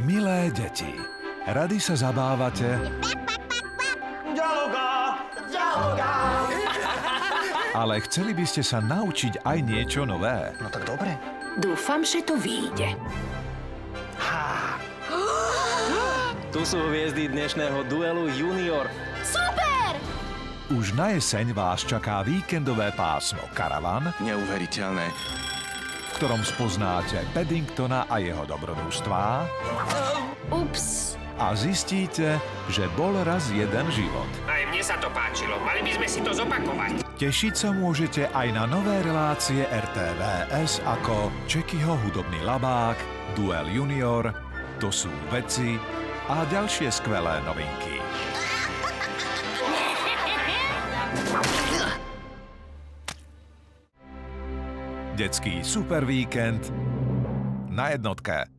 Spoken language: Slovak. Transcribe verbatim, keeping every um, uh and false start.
Milé deti, rady sa zabávate, ale chceli by ste sa naučiť aj niečo nové. No tak dobre. Dúfam, že to vyjde. Ha. Tu sú hviezdy dnešného duelu Junior. Super! Už na jeseň vás čaká víkendové pásmo Karavan, Neuveriteľné. v ktorom spoznáte Paddingtona a jeho dobrodružstvá Ups. a zistíte, že bol raz jeden život. Aj mne sa to páčilo. Mali by sme si to zopakovať. Tešiť sa môžete aj na nové relácie er té vé es ako Čekyho hudobný labák, Duel Junior, To sú veci a ďalšie skvelé novinky. Detský super víkend na jednotke.